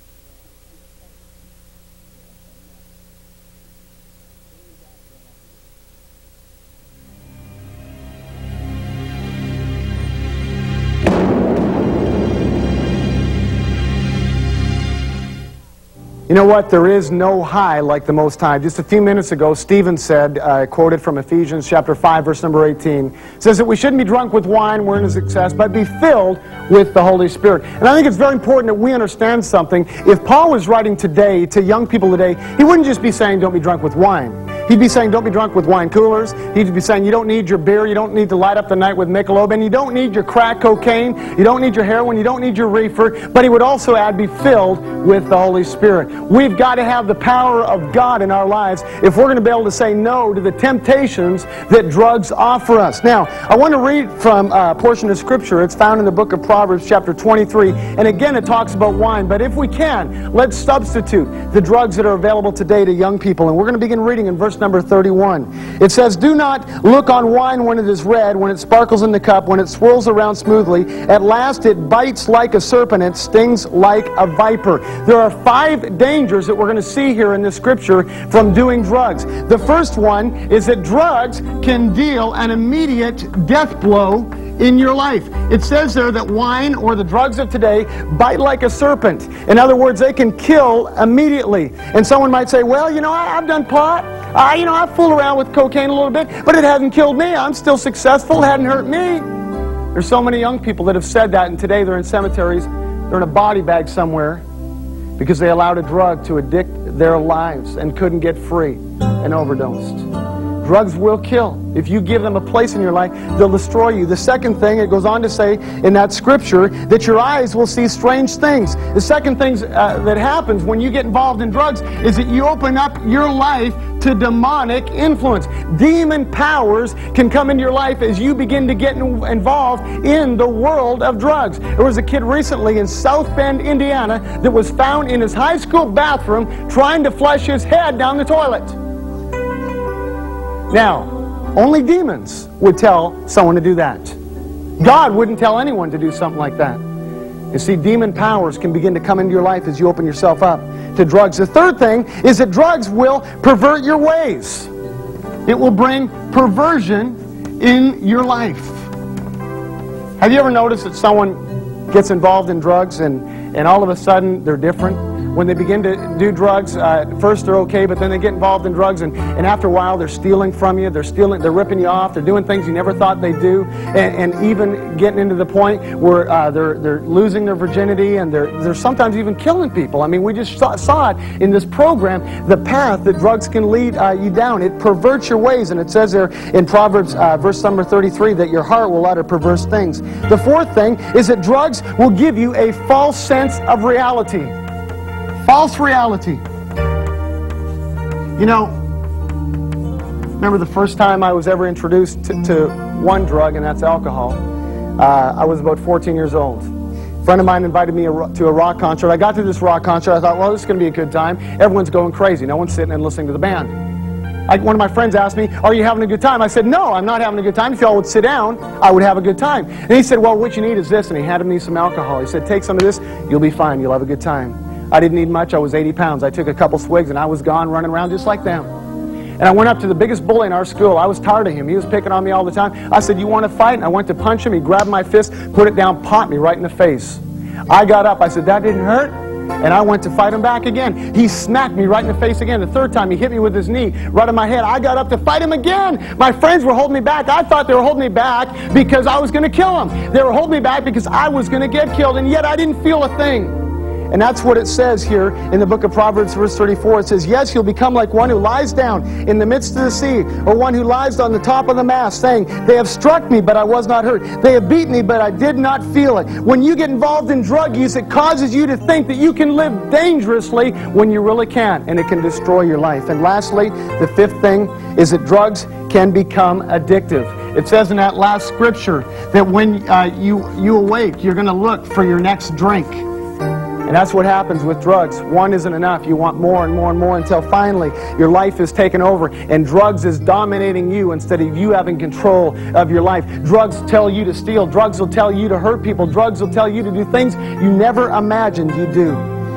You know what? There is no high like the Most High. Just a few minutes ago, Stephen said, uh, quoted from Ephesians chapter five, verse number eighteen, says that we shouldn't be drunk with wine, wherein is excess, but be filled with the Holy Spirit. And I think it's very important that we understand something. If Paul was writing today to young people today, he wouldn't just be saying, don't be drunk with wine. He'd be saying, don't be drunk with wine coolers. He'd be saying, you don't need your beer. You don't need to light up the night with Michelob. And you don't need your crack cocaine. You don't need your heroin. You don't need your reefer. But he would also add, be filled with the Holy Spirit. We've got to have the power of God in our lives if we're going to be able to say no to the temptations that drugs offer us. Now, I want to read from a portion of Scripture. It's found in the book of Proverbs, chapter twenty-three. And again, it talks about wine. But if we can, let's substitute the drugs that are available today to young people. And we're going to begin reading in verse number thirty-one. It says, do not look on wine when it is red, when it sparkles in the cup, when it swirls around smoothly. At last it bites like a serpent, it stings like a viper. There are five dangers that we're going to see here in this scripture from doing drugs. The first one is that drugs can deal an immediate death blow in your life. It says there that wine, or the drugs of today, bite like a serpent. In other words, they can kill immediately. And someone might say, well, you know, I, I've done pot. I, you know, I've fooled around with cocaine a little bit, but it hasn't killed me. I'm still successful. It hadn't hurt me. There's so many young people that have said that, and today they're in cemeteries. They're in a body bag somewhere because they allowed a drug to addict their lives and couldn't get free and overdosed. Drugs will kill. If you give them a place in your life, they'll destroy you. The second thing, it goes on to say in that scripture, that your eyes will see strange things. The second thing uh, that happens when you get involved in drugs is that you open up your life to demonic influence. Demon powers can come into your life as you begin to get involved in the world of drugs. There was a kid recently in South Bend, Indiana, that was found in his high school bathroom trying to flush his head down the toilet. Now, only demons would tell someone to do that. God wouldn't tell anyone to do something like that. You see, demon powers can begin to come into your life as you open yourself up to drugs. The third thing is that drugs will pervert your ways. It will bring perversion in your life. Have you ever noticed that someone gets involved in drugs and, and all of a sudden they're different? When they begin to do drugs, uh, first they're okay, but then they get involved in drugs, and, and after a while they're stealing from you, they're stealing, they're ripping you off, they're doing things you never thought they'd do, and, and even getting into the point where uh, they're, they're losing their virginity, and they're, they're sometimes even killing people. I mean, we just saw, saw it in this program, the path that drugs can lead uh, you down. It perverts your ways, and it says there in Proverbs, uh, verse number thirty-three, that your heart will utter perverse things. The fourth thing is that drugs will give you a false sense of reality. False reality. You know, remember the first time I was ever introduced to, to one drug, and that's alcohol. Uh, I was about fourteen years old. A friend of mine invited me a, to a rock concert. I got to this rock concert. I thought, well, this is going to be a good time. Everyone's going crazy. No one's sitting and listening to the band. I, one of my friends asked me, are you having a good time? I said, no, I'm not having a good time. If y'all would sit down, I would have a good time. And he said, well, what you need is this. And he handed me some alcohol. He said, take some of this. You'll be fine. You'll have a good time. I didn't need much. I was eighty pounds. I took a couple swigs and I was gone, running around just like them. And I went up to the biggest bully in our school. I was tired of him. He was picking on me all the time. I said, you want to fight? And I went to punch him. He grabbed my fist, put it down, popped me right in the face. I got up. I said, that didn't hurt? And I went to fight him back again. He smacked me right in the face again. The third time, he hit me with his knee right on my head. I got up to fight him again. My friends were holding me back. I thought they were holding me back because I was going to kill him. They were holding me back because I was going to get killed, and yet I didn't feel a thing. And that's what it says here in the book of Proverbs, verse thirty-four. It says, yes, you'll become like one who lies down in the midst of the sea, or one who lies on the top of the mast, saying, they have struck me, but I was not hurt. They have beaten me, but I did not feel it. When you get involved in drug use, it causes you to think that you can live dangerously when you really can't, and it can destroy your life. And lastly, the fifth thing is that drugs can become addictive. It says in that last scripture that when uh, you, you awake, you're going to look for your next drink. And that's what happens with drugs. One isn't enough. You want more and more and more until finally your life is taken over and drugs is dominating you instead of you having control of your life. Drugs tell you to steal. Drugs will tell you to hurt people. Drugs will tell you to do things you never imagined you'd do.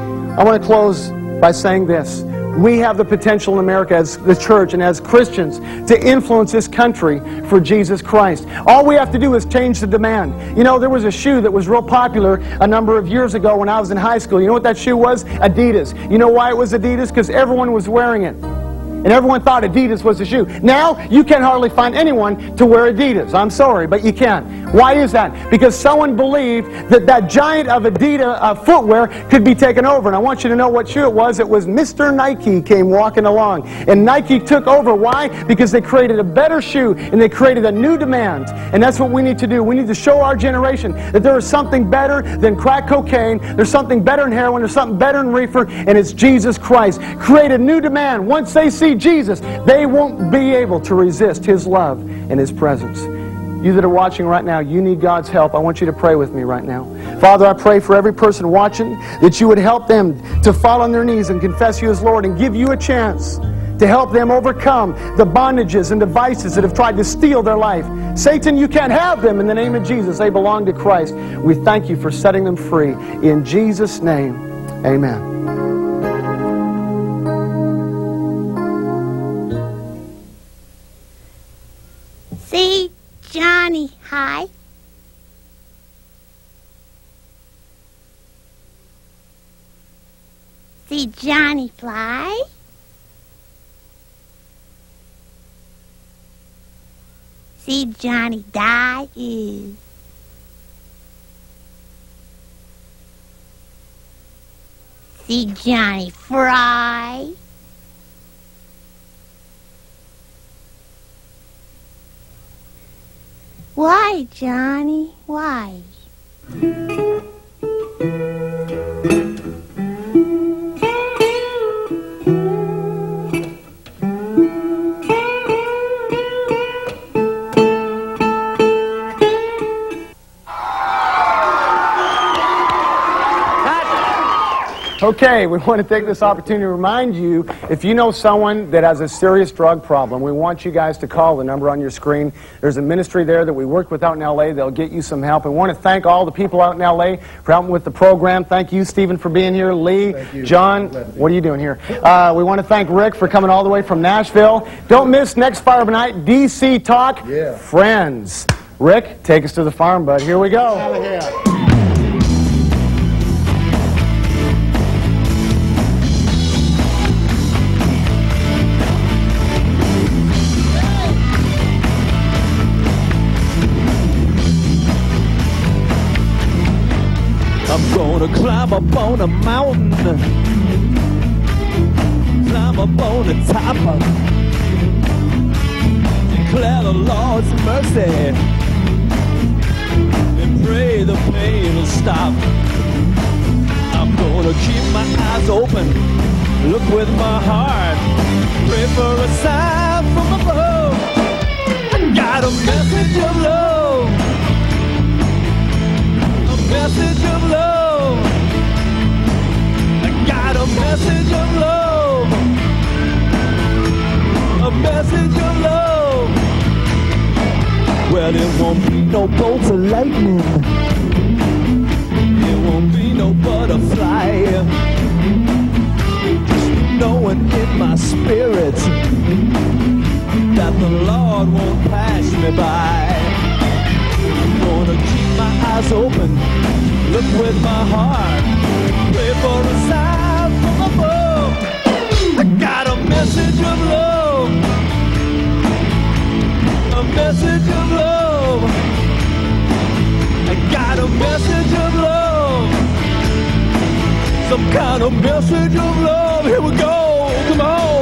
I want to close by saying this. We have the potential in America as the church and as Christians to influence this country for Jesus Christ. All we have to do is change the demand. You know, there was a shoe that was real popular a number of years ago when I was in high school. You know what that shoe was? Adidas. You know why it was Adidas? Because everyone was wearing it. And everyone thought Adidas was the shoe. Now, you can hardly find anyone to wear Adidas. I'm sorry, but you can't. Why is that? Because someone believed that that giant of Adidas uh, footwear could be taken over. And I want you to know what shoe it was. It was Mister Nike came walking along. And Nike took over. Why? Because they created a better shoe and they created a new demand. And that's what we need to do. We need to show our generation that there is something better than crack cocaine. There's something better than heroin. There's something better than reefer. And it's Jesus Christ. Create a new demand. Once they see Jesus, they won't be able to resist His love and His presence. You that are watching right now, you need God's help. I want you to pray with me right now. Father, I pray for every person watching that you would help them to fall on their knees and confess you as Lord and give you a chance to help them overcome the bondages and devices that have tried to steal their life. Satan, you can't have them in the name of Jesus. They belong to Christ. We thank you for setting them free. In Jesus' name, amen. See Johnny, hi. See Johnny fly. See Johnny die. Ew. See Johnny fry. Why, Johnny? Why? Okay, we want to take this opportunity to remind you, if you know someone that has a serious drug problem, we want you guys to call the number on your screen. There's a ministry there that we work with out in L A. They'll get you some help. We want to thank all the people out in L A for helping with the program. Thank you, Stephen, for being here. Lee, John, what are you doing here? Uh, we want to thank Rick for coming all the way from Nashville. Don't miss next Fire by Night, D C Talk. Yeah. Friends. Rick, take us to the farm, bud. Here we go. Out of here. I'm gonna climb up on a mountain, climb up on the top of, declare the Lord's mercy, and pray the pain will stop. I'm gonna keep my eyes open, look with my heart, pray for a sign from above. I got a message of love, message of love. I got a message of love, a message of love. Well, it won't be no bolts of lightning, it won't be no butterfly, just knowing in my spirit that the Lord won't pass me by. I'm gonna keep my eyes open, look with my heart, pray for a sign from above. I got a message of love, a message of love. I got a message of love. some kind of message of love. Here we go, come on.